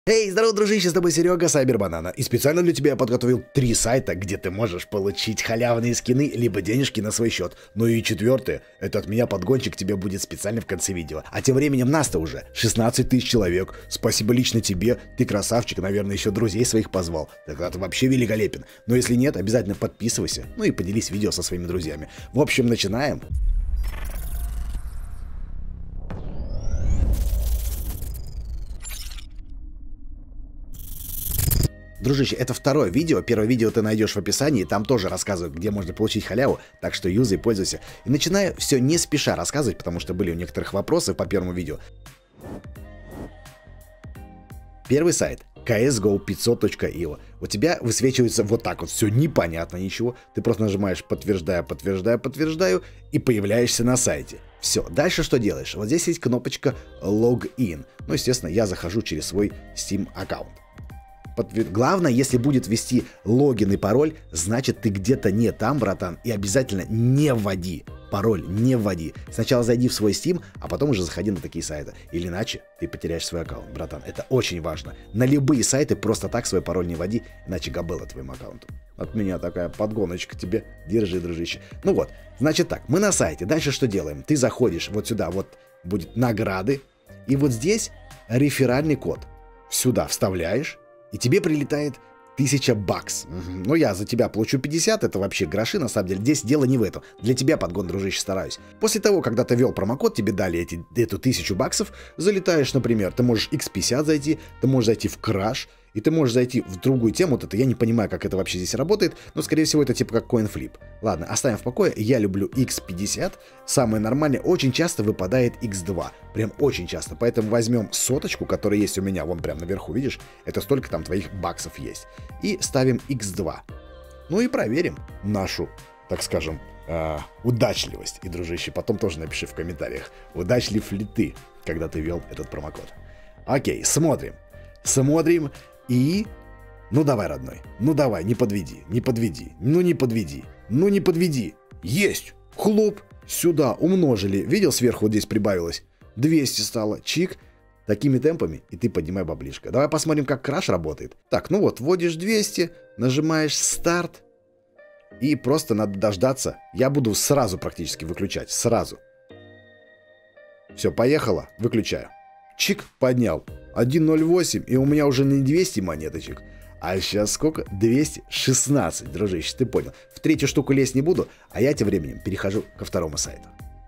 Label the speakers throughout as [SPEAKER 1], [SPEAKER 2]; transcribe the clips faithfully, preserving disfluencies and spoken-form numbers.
[SPEAKER 1] Эй, здорово, дружище, с тобой Серега, Сайбербанана. И специально для тебя я подготовил три сайта, где ты можешь получить халявные скины, либо денежки на свой счет. Ну и четвертое, это от меня подгончик тебе будет специально в конце видео. А тем временем нас-то уже шестнадцать тысяч человек. Спасибо лично тебе, ты красавчик, наверное, еще друзей своих позвал. Тогда ты вообще великолепен. Но если нет, обязательно подписывайся, ну и поделись видео со своими друзьями. В общем, начинаем. Дружище, это второе видео. Первое видео ты найдешь в описании. Там тоже рассказываю, где можно получить халяву. Так что юзай, пользуйся. И начинаю все не спеша рассказывать, потому что были у некоторых вопросы по первому видео. Первый сайт. си эс го пятьсот точка ай о. У тебя высвечивается вот так вот. Все непонятно ничего. Ты просто нажимаешь подтверждаю, подтверждаю, подтверждаю. И появляешься на сайте. Все. Дальше что делаешь? Вот здесь есть кнопочка Login. Ну, естественно, я захожу через свой Steam аккаунт. Главное, если будет ввести логин и пароль, значит ты где-то не там, братан, и обязательно не вводи пароль, не вводи. Сначала зайди в свой Steam, а потом уже заходи на такие сайты. Или иначе ты потеряешь свой аккаунт, братан. Это очень важно. На любые сайты просто так свой пароль не вводи, иначе габелла твоему аккаунту. От меня такая подгоночка тебе. Держи, дружище. Ну вот, значит так, мы на сайте. Дальше что делаем? Ты заходишь вот сюда, вот будет награды, и вот здесь реферальный код. Сюда вставляешь. И тебе прилетает тысяча бакс. Угу. Ну, я за тебя получу пятьдесят, это вообще гроши, на самом деле. Здесь дело не в этом. Для тебя, подгон, дружище, стараюсь. После того, когда ты ввел промокод, тебе дали эти, эту тысячу баксов, залетаешь, например, ты можешь икс пятьдесят зайти, ты можешь зайти в Crash, и ты можешь зайти в другую тему. Вот это я не понимаю, как это вообще здесь работает, но, скорее всего, это типа как CoinFlip. Ладно, оставим в покое. Я люблю икс пятьдесят. Самое нормальное, очень часто выпадает икс два. Прям очень часто. Поэтому возьмем соточку, которая есть у меня, вон прям наверху, видишь? Это столько там твоих баксов есть. И ставим икс два. Ну и проверим нашу, так скажем, э, удачливость. И, дружище, потом тоже напиши в комментариях, удачлив ли ты, когда ты ввел этот промокод. Окей, смотрим. Смотрим. И, ну давай, родной, ну давай, не подведи, не подведи, ну не подведи, ну не подведи. Есть, хлоп, сюда умножили, видел, сверху вот здесь прибавилось, двести стало, чик, такими темпами, и ты поднимай баблишко. Давай посмотрим, как краш работает. Так, ну вот, вводишь двести, нажимаешь старт, и просто надо дождаться. Я буду сразу практически выключать, сразу. Все, поехало, выключаю. Чик, поднял. один ноль восемь, и у меня уже не двести монеточек. А сейчас сколько? двести шестнадцать, дружище, ты понял. В третью штуку лезть не буду, а я тем временем перехожу ко второму сайту.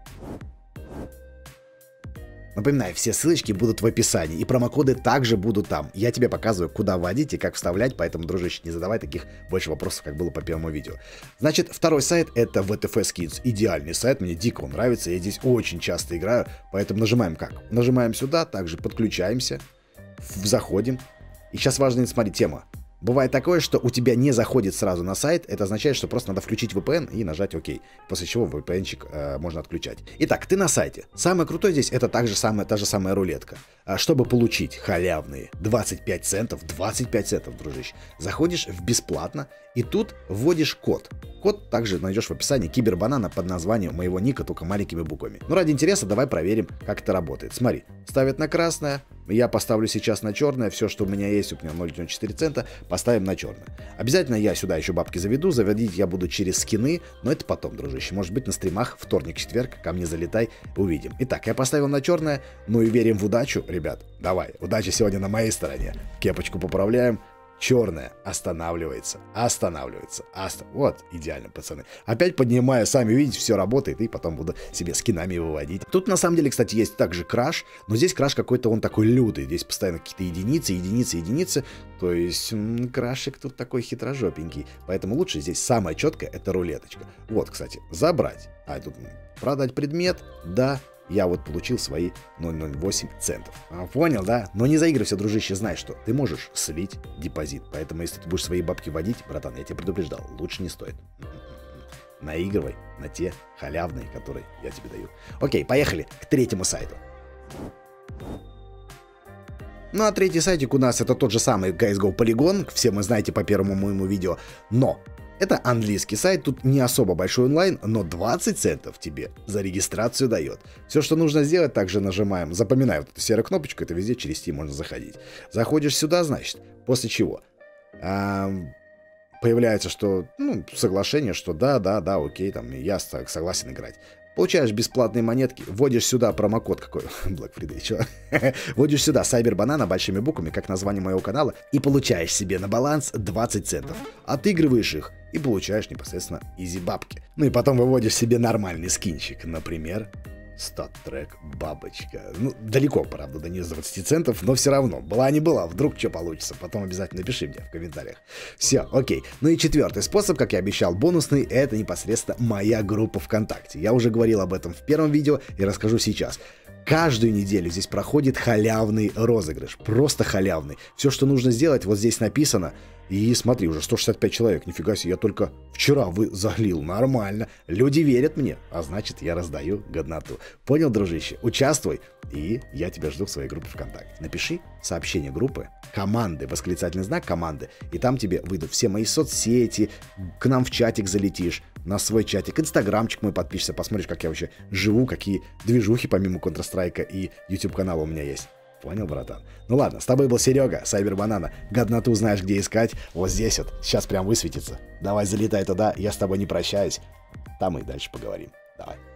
[SPEAKER 1] Напоминаю, все ссылочки будут в описании, и промокоды также будут там. Я тебе показываю, куда вводить и как вставлять, поэтому, дружище, не задавай таких больше вопросов, как было по первому видео. Значит, второй сайт — это ви ти эф Skins. Идеальный сайт, мне дико он нравится, я здесь очень часто играю, поэтому нажимаем как? Нажимаем сюда, также подключаемся, заходим. И сейчас важная, смотри, тема. Бывает такое, что у тебя не заходит сразу на сайт, это означает, что просто надо включить ви пи эн и нажать ОК, после чего ви пи эн-чик э, можно отключать. Итак, ты на сайте. Самое крутое здесь — это та же самая, та же самая рулетка. А чтобы получить халявные двадцать пять центов, двадцать пять центов, дружище, заходишь в бесплатно и тут вводишь код. Код также найдешь в описании, Кибербанана, под названием моего ника, только маленькими буквами. Ну, ради интереса, давай проверим, как это работает. Смотри, ставят на красное, я поставлю сейчас на черное, все, что у меня есть, у меня ноль целых девяносто четыре цента, поставим на черное. Обязательно я сюда еще бабки заведу, заводить я буду через скины, но это потом, дружище. Может быть, на стримах вторник-четверг, ко мне залетай, увидим. Итак, я поставил на черное, ну и верим в удачу, ребят. Давай, удача сегодня на моей стороне. Кепочку поправляем. Черная останавливается, останавливается, оста... Вот, идеально, пацаны. Опять поднимаю, сами видите, все работает, и потом буду себе скинами выводить. Тут на самом деле, кстати, есть также краш, но здесь краш какой-то он такой лютый. Здесь постоянно какие-то единицы, единицы, единицы. То есть м-м, крашик тут такой хитрожопенький. Поэтому лучше здесь самое четкое — это рулеточка. Вот, кстати, забрать. А, тут продать предмет, да. Я вот получил свои ноль целых восемь центов. А, понял, да? Но не заигрывайся, дружище, знай, что ты можешь слить депозит. Поэтому, если ты будешь свои бабки вводить, братан, я тебя предупреждал, лучше не стоит. Наигрывай на те халявные, которые я тебе даю. Окей, поехали к третьему сайту. Ну, а третий сайтик у нас — это тот же самый си эс го Polygon. Все мы знаете по первому моему видео. Но Это английский сайт, тут не особо большой онлайн, но двадцать центов тебе за регистрацию дает. Все, что нужно сделать, также нажимаем, запоминай вот эту серую кнопочку, это везде через Steam можно заходить. Заходишь сюда, значит, после чего а, появляется, что, ну, соглашение, что да, да, да, окей, там, я согласен играть. Получаешь бесплатные монетки, вводишь сюда промокод какой, Black Friday, чё? Вводишь сюда Cyber Banana большими буквами, как название моего канала, и получаешь себе на баланс двадцать центов. Отыгрываешь их и получаешь непосредственно изи бабки. Ну и потом выводишь себе нормальный скинчик, например, стат-трек бабочка. Ну, далеко, правда, до нее двадцать центов, но все равно, была не была, вдруг что получится, потом обязательно напиши мне в комментариях. Все, окей. Ну и четвертый способ, как я обещал, бонусный, это непосредственно моя группа ВКонтакте. Я уже говорил об этом в первом видео и расскажу сейчас. Каждую неделю здесь проходит халявный розыгрыш, просто халявный. Все, что нужно сделать, вот здесь написано. И смотри, уже сто шестьдесят пять человек, нифига себе, я только вчера вы залил, нормально. Люди верят мне, а значит, я раздаю годноту. Понял, дружище? Участвуй, и я тебя жду в своей группе ВКонтакте. Напиши сообщение группы, команды, восклицательный знак команды, и там тебе выйдут все мои соцсети, к нам в чатик залетишь, на свой чатик, инстаграмчик мой подпишешься, посмотришь, как я вообще живу, какие движухи помимо Counter-Strike и YouTube канала у меня есть. Понял, братан? Ну ладно, с тобой был Серега, Cyber Banana. Годноту знаешь, где искать. Вот здесь вот, сейчас прям высветится. Давай залетай туда, я с тобой не прощаюсь. Там и дальше поговорим. Давай.